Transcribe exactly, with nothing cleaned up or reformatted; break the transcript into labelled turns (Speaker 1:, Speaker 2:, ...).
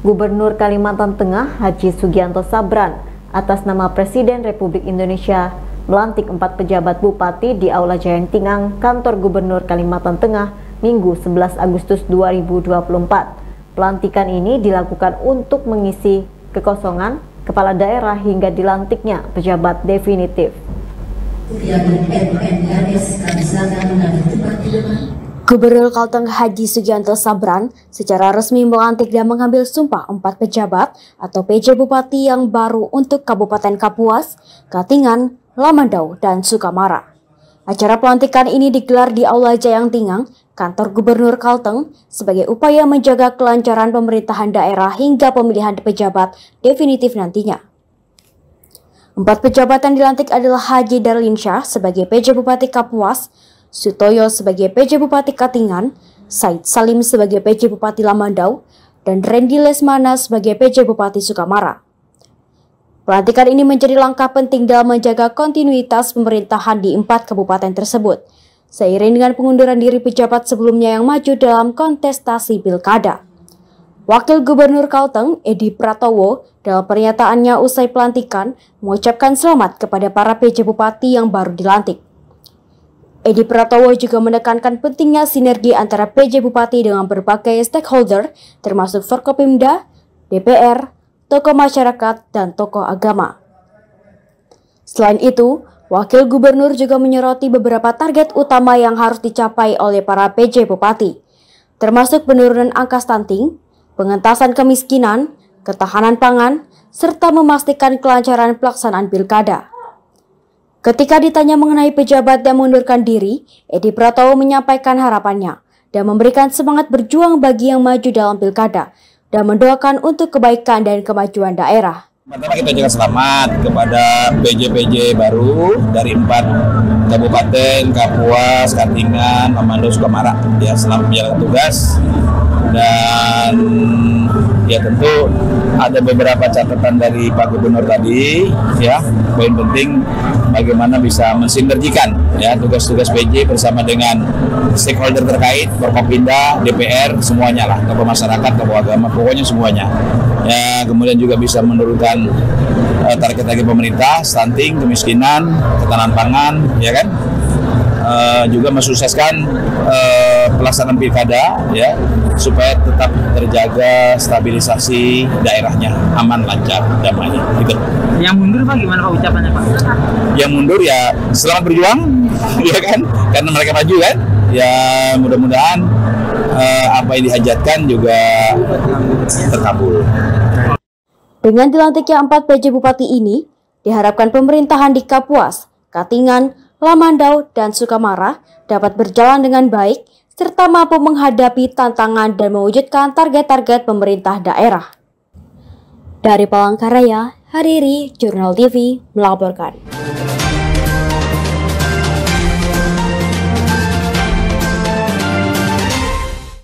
Speaker 1: Gubernur Kalimantan Tengah Haji Sugianto Sabran atas nama Presiden Republik Indonesia melantik empat pejabat bupati di Aula Jayangtingang, Kantor Gubernur Kalimantan Tengah, Minggu sebelas Agustus dua ribu dua puluh empat. Pelantikan ini dilakukan untuk mengisi kekosongan kepala daerah hingga dilantiknya pejabat definitif.
Speaker 2: Gubernur Kalteng Haji Sugianto Sabran secara resmi melantik dan mengambil sumpah empat pejabat atau P J Bupati yang baru untuk Kabupaten Kapuas, Katingan, Lamandau, dan Sukamara. Acara pelantikan ini digelar di Aula Jayangtingang, Kantor Gubernur Kalteng, sebagai upaya menjaga kelancaran pemerintahan daerah hingga pemilihan pejabat definitif nantinya. Empat pejabat yang dilantik adalah Haji Darlinsyah sebagai P J Bupati Kapuas, Sutoyo sebagai P J Bupati Katingan, Said Salim sebagai P J Bupati Lamandau, dan Randy Lesmana sebagai P J Bupati Sukamara. Pelantikan ini menjadi langkah penting dalam menjaga kontinuitas pemerintahan di empat kabupaten tersebut, seiring dengan pengunduran diri pejabat sebelumnya yang maju dalam kontestasi pilkada. Wakil Gubernur Kalteng, Edi Pratowo, dalam pernyataannya usai pelantikan, mengucapkan selamat kepada para P J Bupati yang baru dilantik. Edi Pratowo juga menekankan pentingnya sinergi antara P J Bupati dengan berbagai stakeholder, termasuk Forkopimda, D P R, tokoh masyarakat, dan tokoh agama. Selain itu, Wakil Gubernur juga menyoroti beberapa target utama yang harus dicapai oleh para P J Bupati, termasuk penurunan angka stunting, pengentasan kemiskinan, ketahanan pangan, serta memastikan kelancaran pelaksanaan pilkada. Ketika ditanya mengenai pejabat yang mengundurkan diri, Edi Pratowo menyampaikan harapannya dan memberikan semangat berjuang bagi yang maju dalam pilkada dan mendoakan untuk kebaikan dan kemajuan daerah.
Speaker 3: Pertama kita ucapkan selamat kepada P J P J baru dari empat kabupaten, Kapuas, Katingan, Lamandau, Sukamara. Ya, selamat menjalankan tugas dan ya tentu ada beberapa catatan dari Pak Gubernur tadi. Ya, poin penting bagaimana bisa mensinergikan ya tugas-tugas P J bersama dengan stakeholder terkait, Forkopimda, D P R, semuanya lah, tokoh masyarakat, tokoh agama, pokoknya semuanya. Ya, kemudian juga bisa menurunkan uh, target-target pemerintah, stunting, kemiskinan, ketahanan pangan, ya kan? Uh, juga mensukseskan uh, pelaksanaan pilkada, ya, supaya tetap terjaga stabilisasi daerahnya aman, lancar, damai. Gitu.
Speaker 4: Yang mundur Pak, gimana Pak ucapannya Pak?
Speaker 3: Yang mundur ya selamat berjuang, ya kan? Karena mereka maju kan? Ya mudah-mudahan uh, apa yang dihajatkan juga terkabul.
Speaker 2: Dengan dilantiknya empat P J Bupati ini, diharapkan pemerintahan di Kapuas, Katingan, Lamandau, dan Sukamara dapat berjalan dengan baik, serta mampu menghadapi tantangan dan mewujudkan target-target pemerintah daerah. Dari Palangkaraya, Hariri, Jurnal T V melaporkan.